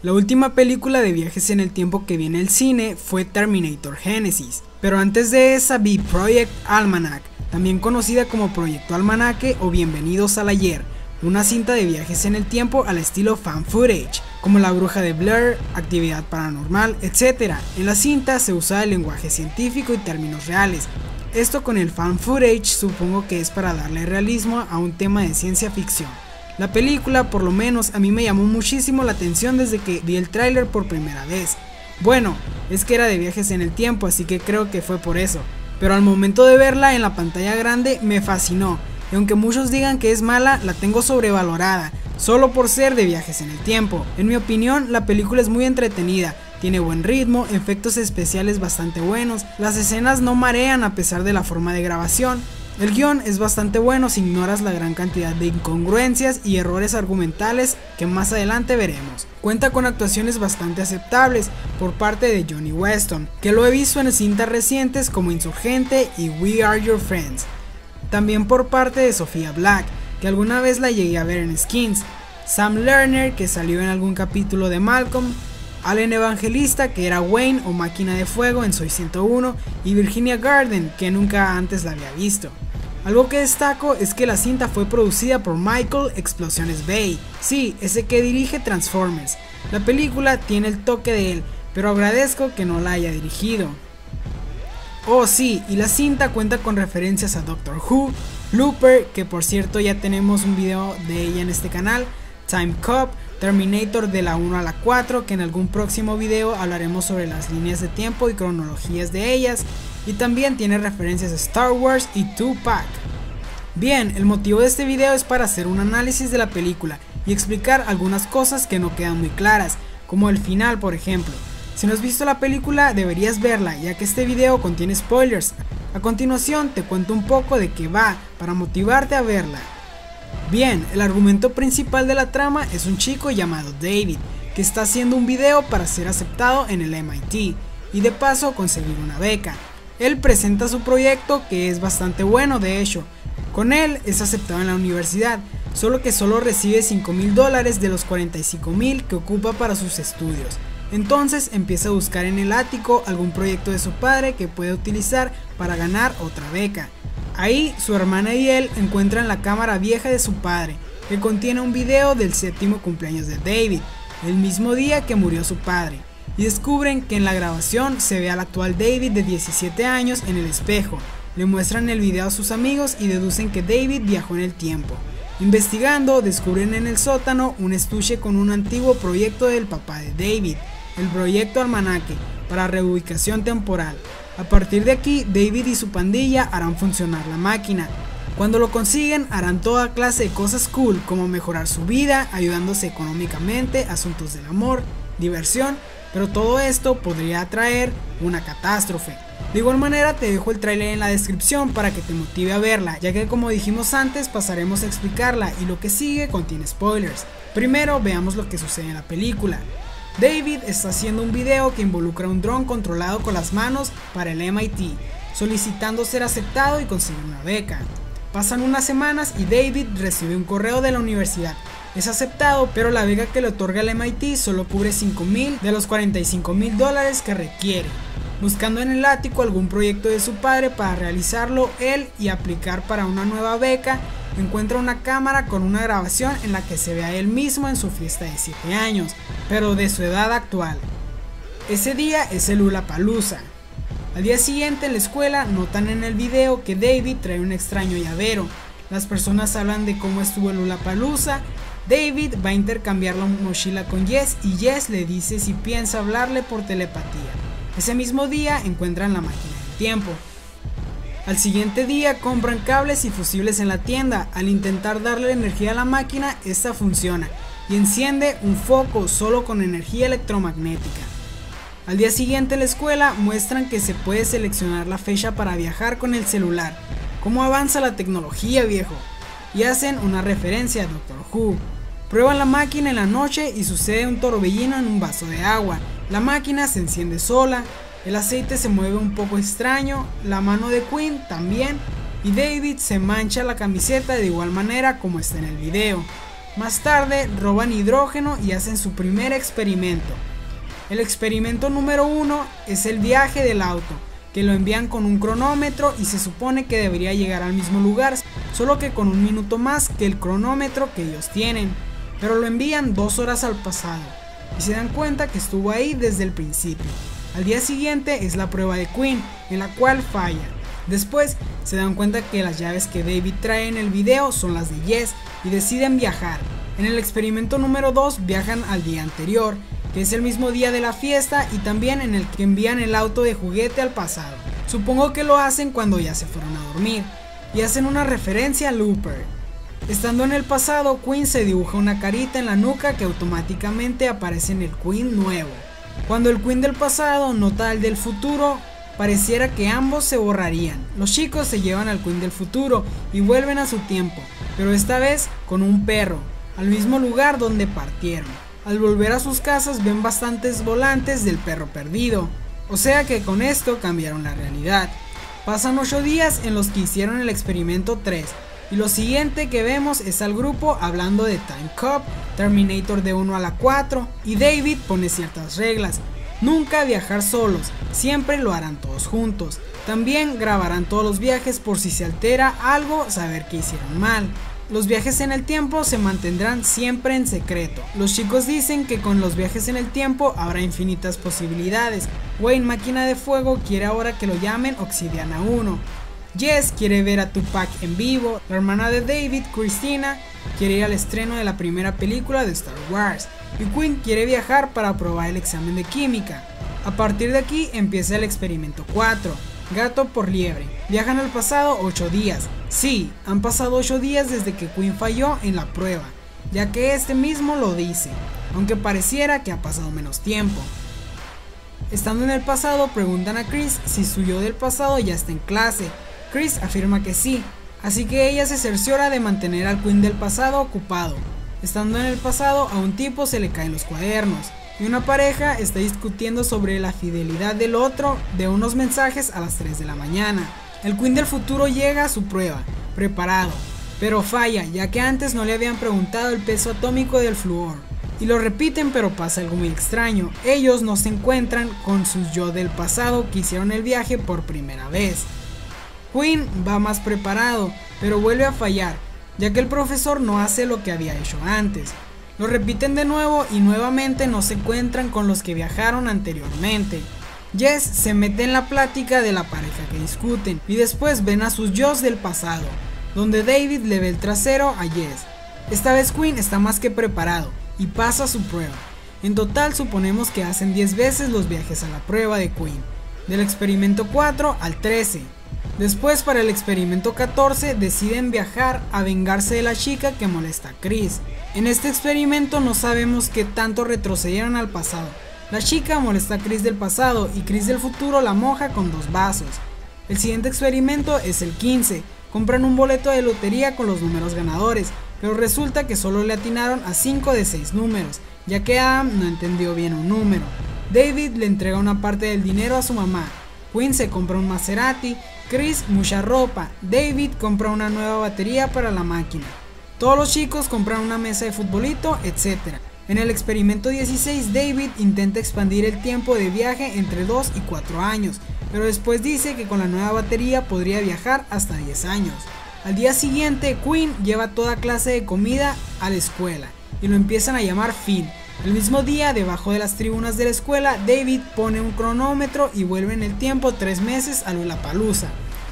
La última película de viajes en el tiempo que vi en el cine fue Terminator Genesis, pero antes de esa vi Project Almanac, también conocida como Proyecto Almanaque o Bienvenidos al Ayer, una cinta de viajes en el tiempo al estilo fan footage, como La Bruja de Blair, Actividad Paranormal, etc. En la cinta se usa el lenguaje científico y términos reales. Esto con el fan footage supongo que es para darle realismo a un tema de ciencia ficción. La película, por lo menos a mí me llamó muchísimo la atención desde que vi el tráiler por primera vez. Bueno, es que era de viajes en el tiempo, así que creo que fue por eso. Pero al momento de verla en la pantalla grande me fascinó, y aunque muchos digan que es mala, la tengo sobrevalorada, solo por ser de viajes en el tiempo. En mi opinión, la película es muy entretenida, tiene buen ritmo, efectos especiales bastante buenos, las escenas no marean a pesar de la forma de grabación. El guión es bastante bueno si ignoras la gran cantidad de incongruencias y errores argumentales que más adelante veremos. Cuenta con actuaciones bastante aceptables por parte de Johnny Weston, que lo he visto en cintas recientes como Insurgente y We Are Your Friends. También por parte de Sofía Black, que alguna vez la llegué a ver en Skins, Sam Lerner, que salió en algún capítulo de Malcolm, Allen Evangelista, que era Wayne o Máquina de Fuego en Soy 101, y Virginia Garden, que nunca antes la había visto. Algo que destaco es que la cinta fue producida por Michael Explosiones Bay, sí, ese que dirige Transformers. La película tiene el toque de él, pero agradezco que no la haya dirigido. Oh sí, y la cinta cuenta con referencias a Doctor Who, Looper, que por cierto ya tenemos un video de ella en este canal, Time Cop, Terminator de la 1 a la 4, que en algún próximo video hablaremos sobre las líneas de tiempo y cronologías de ellas, y también tiene referencias a Star Wars y Tupac. Bien, el motivo de este video es para hacer un análisis de la película y explicar algunas cosas que no quedan muy claras, como el final por ejemplo. Si no has visto la película deberías verla, ya que este video contiene spoilers. A continuación te cuento un poco de qué va, para motivarte a verla. Bien, el argumento principal de la trama es un chico llamado David, que está haciendo un video para ser aceptado en el MIT, y de paso conseguir una beca. Él presenta su proyecto, que es bastante bueno de hecho. Con él es aceptado en la universidad, solo que solo recibe $5,000 de los $45,000 que ocupa para sus estudios. Entonces empieza a buscar en el ático algún proyecto de su padre que pueda utilizar para ganar otra beca. Ahí su hermana y él encuentran la cámara vieja de su padre, que contiene un video del 7º cumpleaños de David, el mismo día que murió su padre, y descubren que en la grabación se ve al actual David de 17 años en el espejo. Le muestran el video a sus amigos y deducen que David viajó en el tiempo. Investigando, descubren en el sótano un estuche con un antiguo proyecto del papá de David, el Proyecto Almanaque, para reubicación temporal. A partir de aquí, David y su pandilla harán funcionar la máquina. Cuando lo consiguen, harán toda clase de cosas cool, como mejorar su vida, ayudándose económicamente, asuntos del amor, diversión, pero todo esto podría atraer una catástrofe. De igual manera te dejo el tráiler en la descripción para que te motive a verla, ya que como dijimos antes pasaremos a explicarla y lo que sigue contiene spoilers. Primero veamos lo que sucede en la película. David está haciendo un video que involucra un dron controlado con las manos para el MIT, solicitando ser aceptado y conseguir una beca. Pasan unas semanas y David recibe un correo de la universidad. Es aceptado, pero la beca que le otorga el MIT solo cubre $5,000 de los $45,000 que requiere. Buscando en el ático algún proyecto de su padre para realizarlo él y aplicar para una nueva beca, encuentra una cámara con una grabación en la que se ve a él mismo en su fiesta de 7 años, pero de su edad actual. Ese día es el Lollapalooza. Al día siguiente en la escuela notan en el video que David trae un extraño llavero. Las personas hablan de cómo estuvo el Lollapalooza. David va a intercambiar la mochila con Jess y Jess le dice si piensa hablarle por telepatía. Ese mismo día encuentran la máquina del tiempo. Al siguiente día compran cables y fusibles en la tienda. Al intentar darle energía a la máquina, esta funciona y enciende un foco solo con energía electromagnética. Al día siguiente en la escuela muestran que se puede seleccionar la fecha para viajar con el celular. ¿Cómo avanza la tecnología, viejo? Y hacen una referencia a Doctor Who. Prueban la máquina en la noche y sucede un torbellino en un vaso de agua. La máquina se enciende sola, el aceite se mueve un poco extraño, la mano de Quinn también, y David se mancha la camiseta de igual manera como está en el video. Más tarde roban hidrógeno y hacen su primer experimento. El experimento número 1 es el viaje del auto, que lo envían con un cronómetro y se supone que debería llegar al mismo lugar, solo que con un minuto más que el cronómetro que ellos tienen, pero lo envían 2 horas al pasado y se dan cuenta que estuvo ahí desde el principio. Al día siguiente es la prueba de Quinn, en la cual falla. Después se dan cuenta que las llaves que David trae en el video son las de Jess y deciden viajar. En el experimento número 2 viajan al día anterior, que es el mismo día de la fiesta y también en el que envían el auto de juguete al pasado. Supongo que lo hacen cuando ya se fueron a dormir y hacen una referencia a Looper. Estando en el pasado, Quinn se dibuja una carita en la nuca que automáticamente aparece en el Quinn nuevo. Cuando el Quinn del pasado nota al del futuro, pareciera que ambos se borrarían. Los chicos se llevan al Quinn del futuro y vuelven a su tiempo, pero esta vez con un perro, al mismo lugar donde partieron. Al volver a sus casas ven bastantes volantes del perro perdido, o sea que con esto cambiaron la realidad. Pasan 8 días en los que hicieron el experimento 3, y lo siguiente que vemos es al grupo hablando de Time Cop, Terminator de 1 a la 4, y David pone ciertas reglas. Nunca viajar solos, siempre lo harán todos juntos. También grabarán todos los viajes por si se altera algo, saber que hicieron mal. Los viajes en el tiempo se mantendrán siempre en secreto. Los chicos dicen que con los viajes en el tiempo habrá infinitas posibilidades. Wayne Máquina de Fuego quiere ahora que lo llamen Obsidiana 1. Jess quiere ver a Tupac en vivo. La hermana de David, Christina, quiere ir al estreno de la primera película de Star Wars. Y Quinn quiere viajar para aprobar el examen de química. A partir de aquí empieza el experimento 4. Gato por liebre. Viajan al pasado 8 días. Sí, han pasado 8 días desde que Quinn falló en la prueba, ya que este mismo lo dice, aunque pareciera que ha pasado menos tiempo. Estando en el pasado preguntan a Chris si su yo del pasado ya está en clase. Chris afirma que sí, así que ella se cerciora de mantener al Quinn del pasado ocupado. Estando en el pasado a un tipo se le caen los cuadernos y una pareja está discutiendo sobre la fidelidad del otro de unos mensajes a las 3 de la mañana. El Quinn del futuro llega a su prueba, preparado, pero falla ya que antes no le habían preguntado el peso atómico del flúor. Y lo repiten, pero pasa algo muy extraño. Ellos no se encuentran con sus yo del pasado que hicieron el viaje por primera vez. Quinn va más preparado, pero vuelve a fallar, ya que el profesor no hace lo que había hecho antes. Lo repiten de nuevo y nuevamente no se encuentran con los que viajaron anteriormente. Jess se mete en la plática de la pareja que discuten y después ven a sus yos del pasado, donde David le ve el trasero a Jess. Esta vez Quinn está más que preparado y pasa su prueba. En total suponemos que hacen 10 veces los viajes a la prueba de Quinn, del experimento 4 al 13. Después para el experimento 14 deciden viajar a vengarse de la chica que molesta a Chris. En este experimento no sabemos qué tanto retrocedieron al pasado. La chica molesta a Chris del pasado y Chris del futuro la moja con 2 vasos. El siguiente experimento es el 15. Compran un boleto de lotería con los números ganadores, pero resulta que solo le atinaron a 5 de 6 números, ya que Adam no entendió bien un número. David le entrega una parte del dinero a su mamá. Quinn se compra un Maserati, Chris mucha ropa, David compra una nueva batería para la máquina. Todos los chicos compran una mesa de futbolito, etc. En el experimento 16, David intenta expandir el tiempo de viaje entre 2 y 4 años, pero después dice que con la nueva batería podría viajar hasta 10 años. Al día siguiente, Quinn lleva toda clase de comida a la escuela y lo empiezan a llamar Finn. El mismo día, debajo de las tribunas de la escuela, David pone un cronómetro y vuelve en el tiempo 3 meses a Lollapalooza.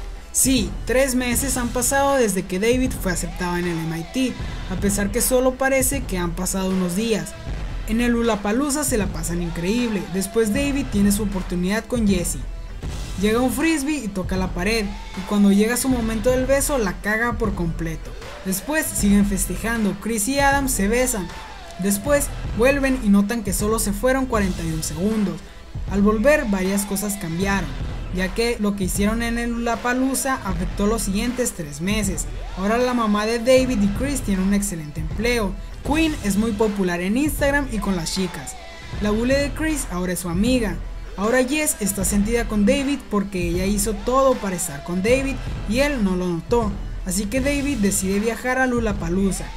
Sí, 3 meses han pasado desde que David fue aceptado en el MIT, a pesar que solo parece que han pasado unos días. En el Lollapalooza se la pasan increíble. Después David tiene su oportunidad con Jessie. Llega un frisbee y toca la pared, y cuando llega su momento del beso la caga por completo. Después siguen festejando, Chris y Adam se besan. Después vuelven y notan que solo se fueron 41 segundos. Al volver varias cosas cambiaron, ya que lo que hicieron en el Lollapalooza afectó los siguientes 3 meses. Ahora la mamá de David y Chris tiene un excelente empleo. Quinn es muy popular en Instagram y con las chicas. La bully de Chris ahora es su amiga. Ahora Jess está sentida con David porque ella hizo todo para estar con David y él no lo notó. Así que David decide viajar a Lollapalooza.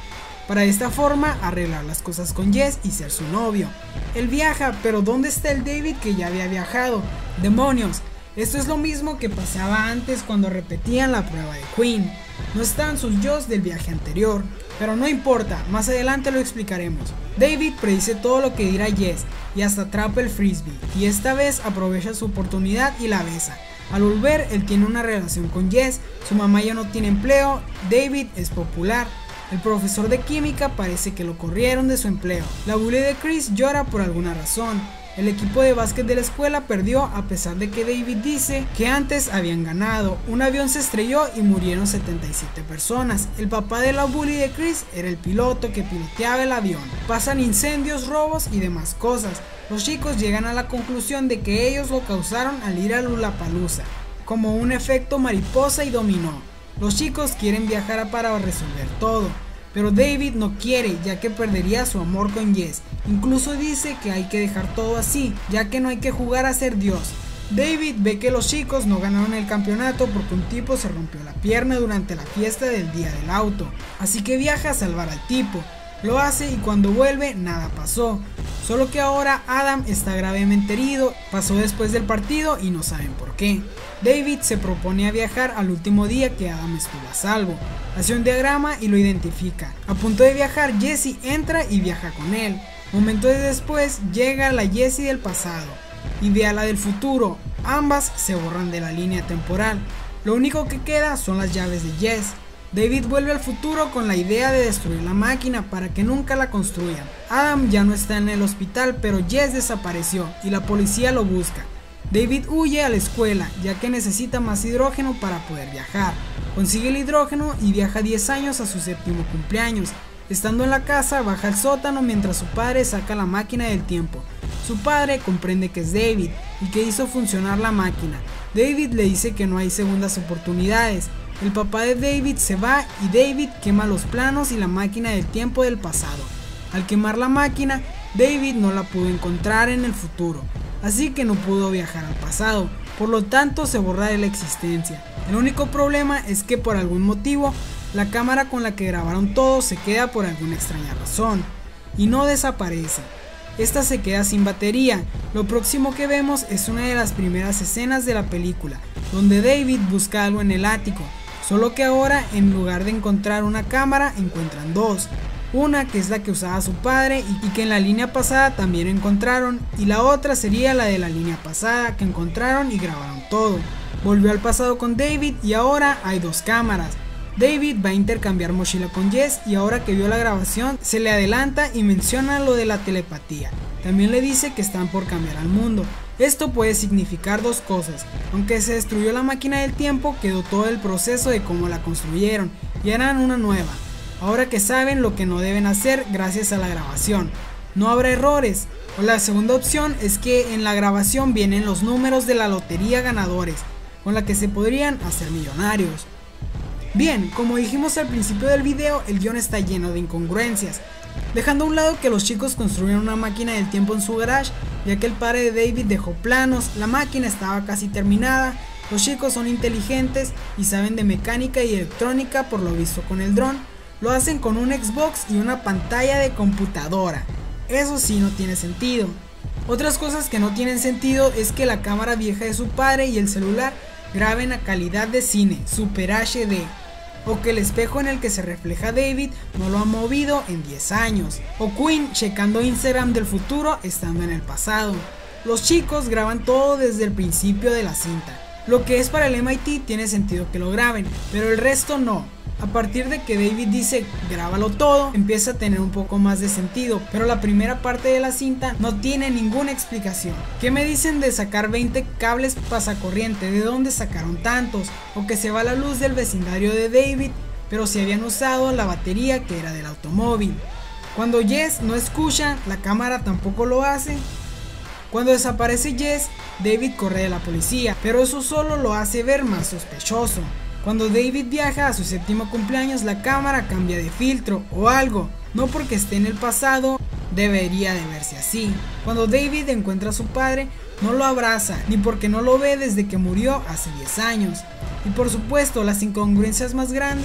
para de esta forma arreglar las cosas con Jess y ser su novio. Él viaja, pero ¿dónde está el David que ya había viajado? ¡Demonios! Esto es lo mismo que pasaba antes cuando repetían la prueba de Quinn. No están sus yos del viaje anterior, pero no importa, más adelante lo explicaremos. David predice todo lo que dirá Jess y hasta atrapa el frisbee, y esta vez aprovecha su oportunidad y la besa. Al volver, él tiene una relación con Jess, su mamá ya no tiene empleo, David es popular. El profesor de química parece que lo corrieron de su empleo. La bully de Chris llora por alguna razón. El equipo de básquet de la escuela perdió a pesar de que David dice que antes habían ganado. Un avión se estrelló y murieron 77 personas. El papá de la bully de Chris era el piloto que piloteaba el avión. Pasan incendios, robos y demás cosas. Los chicos llegan a la conclusión de que ellos lo causaron al ir a Lollapalooza, como un efecto mariposa y dominó. Los chicos quieren viajar para resolver todo, pero David no quiere, ya que perdería su amor con Jess. Incluso dice que hay que dejar todo así, ya que no hay que jugar a ser Dios. David ve que los chicos no ganaron el campeonato porque un tipo se rompió la pierna durante la fiesta del día del auto, así que viaja a salvar al tipo. Lo hace y cuando vuelve nada pasó, solo que ahora Adam está gravemente herido, pasó después del partido y no saben por qué. David se propone a viajar al último día que Adam estuvo a salvo, hace un diagrama y lo identifica. A punto de viajar, Jesse entra y viaja con él. Momentos después llega la Jesse del pasado y ve a la del futuro, ambas se borran de la línea temporal, lo único que queda son las llaves de Jess. David vuelve al futuro con la idea de destruir la máquina para que nunca la construyan. Adam ya no está en el hospital, pero Jess desapareció y la policía lo busca. David huye a la escuela ya que necesita más hidrógeno para poder viajar. Consigue el hidrógeno y viaja 10 años a su 7º cumpleaños. Estando en la casa, baja al sótano mientras su padre saca la máquina del tiempo. Su padre comprende que es David y que hizo funcionar la máquina. David le dice que no hay segundas oportunidades. El papá de David se va y David quema los planos y la máquina del tiempo del pasado. Al quemar la máquina, David no la pudo encontrar en el futuro, así que no pudo viajar al pasado, por lo tanto se borra de la existencia. El único problema es que por algún motivo, la cámara con la que grabaron todo se queda por alguna extraña razón, y no desaparece. Esta se queda sin batería. Lo próximo que vemos es una de las primeras escenas de la película, donde David busca algo en el ático. Solo que ahora, en lugar de encontrar una cámara, encuentran dos. Una que es la que usaba su padre y que en la línea pasada también encontraron, y la otra sería la de la línea pasada que encontraron y grabaron todo. Volvió al pasado con David y ahora hay dos cámaras. David va a intercambiar mochila con Jess y ahora que vio la grabación se le adelanta y menciona lo de la telepatía. También le dice que están por cambiar al mundo. Esto puede significar dos cosas. Aunque se destruyó la máquina del tiempo, quedó todo el proceso de cómo la construyeron y harán una nueva. Ahora que saben lo que no deben hacer gracias a la grabación, no habrá errores. O la segunda opción es que en la grabación vienen los números de la lotería ganadores, con la que se podrían hacer millonarios. Bien, como dijimos al principio del video, el guión está lleno de incongruencias. Dejando a un lado que los chicos construyeron una máquina del tiempo en su garage, ya que el padre de David dejó planos, la máquina estaba casi terminada, los chicos son inteligentes y saben de mecánica y electrónica por lo visto con el dron, lo hacen con un Xbox y una pantalla de computadora. Eso sí no tiene sentido. Otras cosas que no tienen sentido es que la cámara vieja de su padre y el celular graben a calidad de cine, Super HD, o que el espejo en el que se refleja David no lo ha movido en 10 años, o Quinn checando Instagram del futuro estando en el pasado. Los chicos graban todo desde el principio de la cinta. Lo que es para el MIT tiene sentido que lo graben, pero el resto no. A partir de que David dice grábalo todo, empieza a tener un poco más de sentido, pero la primera parte de la cinta no tiene ninguna explicación. ¿Qué me dicen de sacar 20 cables pasacorriente? ¿De dónde sacaron tantos? O que se va la luz del vecindario de David, pero si habían usado la batería que era del automóvil. Cuando Jess no escucha, la cámara tampoco lo hace. Cuando desaparece Jess, David corre de la policía, pero eso solo lo hace ver más sospechoso. Cuando David viaja a su 7º cumpleaños, la cámara cambia de filtro o algo, no porque esté en el pasado, debería de verse así. Cuando David encuentra a su padre, no lo abraza, ni porque no lo ve desde que murió hace 10 años. Y por supuesto, las incongruencias más grandes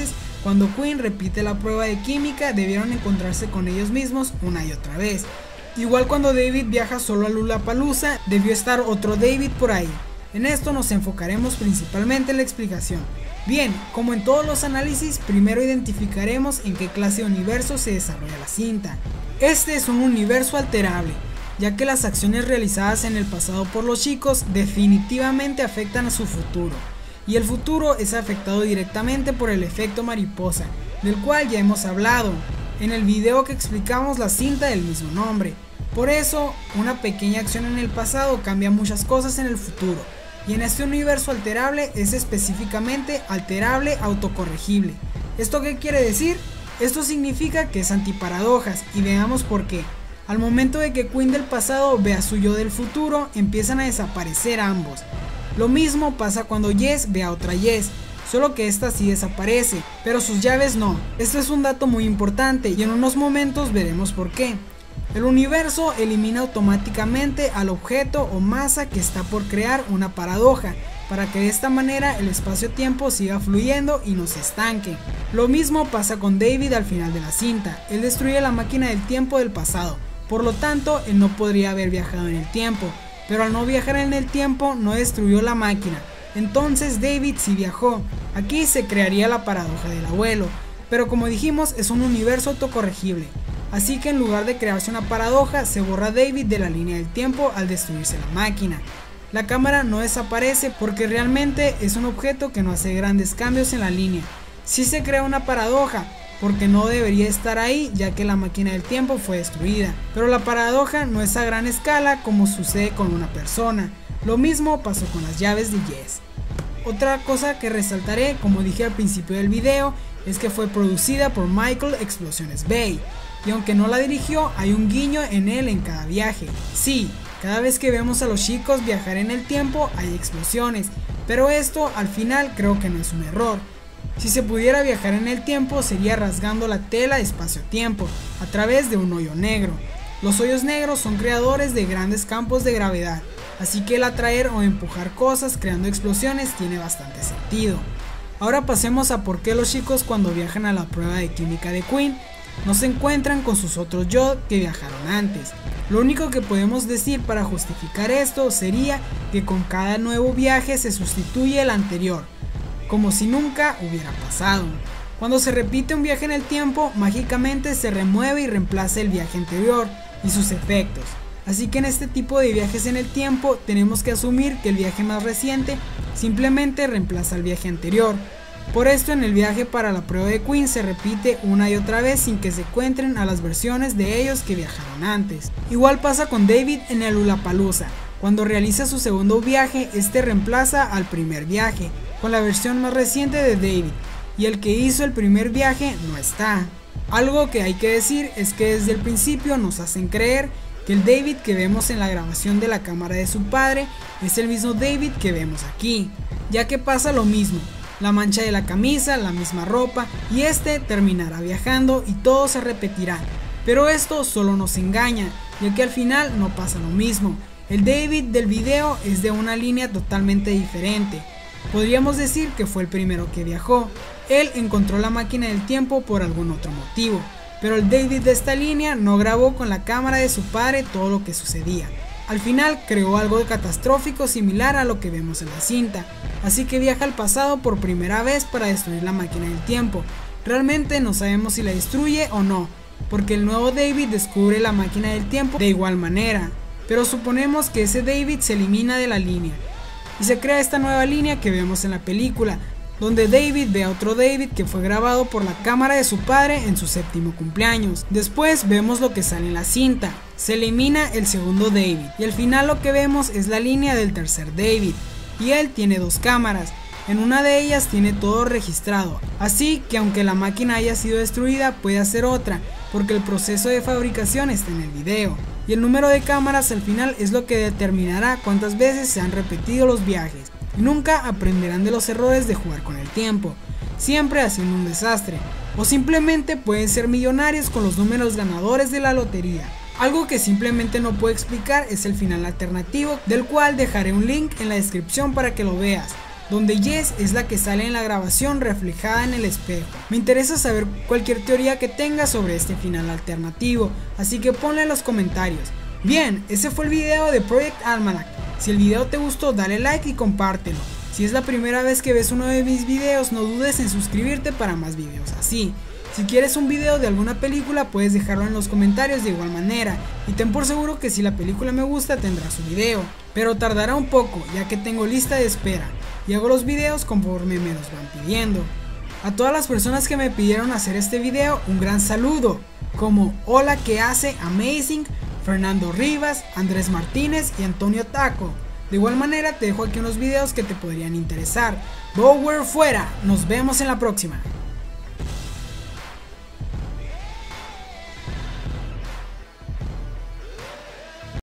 Cuando Quinn repite la prueba de química, debieron encontrarse con ellos mismos una y otra vez. Igual cuando David viaja solo a Lollapalooza, debió estar otro David por ahí. En esto nos enfocaremos principalmente en la explicación. Bien, como en todos los análisis, primero identificaremos en qué clase de universo se desarrolla la cinta. Este es un universo alterable, ya que las acciones realizadas en el pasado por los chicos definitivamente afectan a su futuro, y el futuro es afectado directamente por el efecto mariposa, del cual ya hemos hablado en el video que explicamos la cinta del mismo nombre. Por eso, una pequeña acción en el pasado cambia muchas cosas en el futuro, y en este universo alterable es específicamente alterable autocorregible. ¿Esto qué quiere decir? Esto significa que es antiparadojas, y veamos por qué. Al momento de que Quinn del pasado ve a su yo del futuro, empiezan a desaparecer ambos. Lo mismo pasa cuando Jess ve a otra Jess, solo que esta sí desaparece, pero sus llaves no. Este es un dato muy importante y en unos momentos veremos por qué. El universo elimina automáticamente al objeto o masa que está por crear una paradoja, para que de esta manera el espacio-tiempo siga fluyendo y no se estanque. Lo mismo pasa con David al final de la cinta. Él destruye la máquina del tiempo del pasado, por lo tanto él no podría haber viajado en el tiempo, pero al no viajar en el tiempo no destruyó la máquina. Entonces David sí viajó. Aquí se crearía la paradoja del abuelo, pero como dijimos es un universo autocorregible. Así que en lugar de crearse una paradoja, se borra David de la línea del tiempo al destruirse la máquina. La cámara no desaparece porque realmente es un objeto que no hace grandes cambios en la línea. Sí se crea una paradoja, porque no debería estar ahí ya que la máquina del tiempo fue destruida, pero la paradoja no es a gran escala como sucede con una persona. Lo mismo pasó con las llaves de Jess. Otra cosa que resaltaré, como dije al principio del video, es que fue producida por Michael Explosiones Bay, y aunque no la dirigió, hay un guiño en él en cada viaje. Sí, cada vez que vemos a los chicos viajar en el tiempo hay explosiones, pero esto al final creo que no es un error. Si se pudiera viajar en el tiempo sería rasgando la tela espacio-tiempo a través de un hoyo negro. Los hoyos negros son creadores de grandes campos de gravedad, así que el atraer o empujar cosas creando explosiones tiene bastante sentido. Ahora pasemos a por qué los chicos cuando viajan a la prueba de química de Quinn no se encuentran con sus otros yo que viajaron antes. Lo único que podemos decir para justificar esto sería que con cada nuevo viaje se sustituye el anterior, como si nunca hubiera pasado. Cuando se repite un viaje en el tiempo, mágicamente se remueve y reemplaza el viaje anterior y sus efectos. Así que en este tipo de viajes en el tiempo tenemos que asumir que el viaje más reciente simplemente reemplaza al viaje anterior. Por esto en el viaje para la prueba de Quinn se repite una y otra vez sin que se encuentren a las versiones de ellos que viajaron antes. Igual pasa con David en el Lollapalooza. Cuando realiza su segundo viaje, este reemplaza al primer viaje con la versión más reciente de David, y el que hizo el primer viaje no está. Algo que hay que decir es que desde el principio nos hacen creer que el David que vemos en la grabación de la cámara de su padre es el mismo David que vemos aquí, ya que pasa lo mismo. La mancha de la camisa, la misma ropa, y este terminará viajando y todo se repetirá. Pero esto solo nos engaña, ya que al final no pasa lo mismo. El David del video es de una línea totalmente diferente. Podríamos decir que fue el primero que viajó. Él encontró la máquina del tiempo por algún otro motivo, pero el David de esta línea no grabó con la cámara de su padre todo lo que sucedía. Al final creó algo catastrófico similar a lo que vemos en la cinta, así que viaja al pasado por primera vez para destruir la máquina del tiempo. Realmente no sabemos si la destruye o no, porque el nuevo David descubre la máquina del tiempo de igual manera, pero suponemos que ese David se elimina de la línea, y se crea esta nueva línea que vemos en la película, donde David ve a otro David que fue grabado por la cámara de su padre en su 7º cumpleaños. Después vemos lo que sale en la cinta, se elimina el segundo David, y al final lo que vemos es la línea del tercer David, y él tiene dos cámaras. En una de ellas tiene todo registrado, así que aunque la máquina haya sido destruida puede hacer otra, porque el proceso de fabricación está en el video, y el número de cámaras al final es lo que determinará cuántas veces se han repetido los viajes. Nunca aprenderán de los errores de jugar con el tiempo, siempre haciendo un desastre, o simplemente pueden ser millonarios con los números ganadores de la lotería. Algo que simplemente no puedo explicar es el final alternativo, del cual dejaré un link en la descripción para que lo veas, donde Jess es la que sale en la grabación reflejada en el espejo. Me interesa saber cualquier teoría que tengas sobre este final alternativo, así que ponla en los comentarios. Bien, ese fue el video de Project Almanac. Si el video te gustó, dale like y compártelo. Si es la primera vez que ves uno de mis videos, no dudes en suscribirte para más videos así. Si quieres un video de alguna película, puedes dejarlo en los comentarios de igual manera, y ten por seguro que si la película me gusta tendrá su video, pero tardará un poco ya que tengo lista de espera y hago los videos conforme me los van pidiendo. A todas las personas que me pidieron hacer este video, un gran saludo, como Hola que hace Amazing, Fernando Rivas, Andrés Martínez y Antonio Taco. De igual manera te dejo aquí unos videos que te podrían interesar. Bower fuera, nos vemos en la próxima.